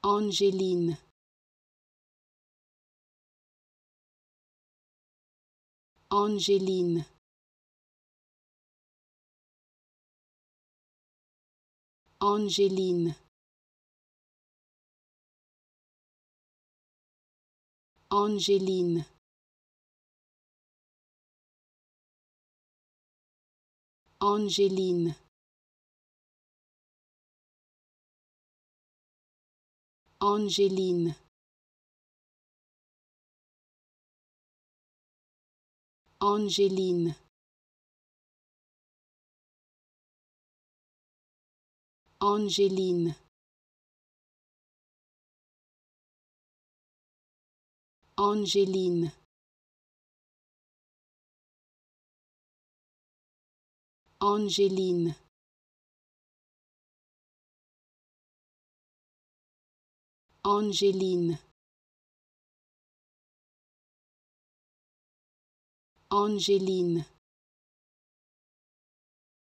Angéline. Angéline. Angéline. Angéline. Angéline. Angéline. Angéline. Angéline. Angéline. Angéline. Angéline. Angéline.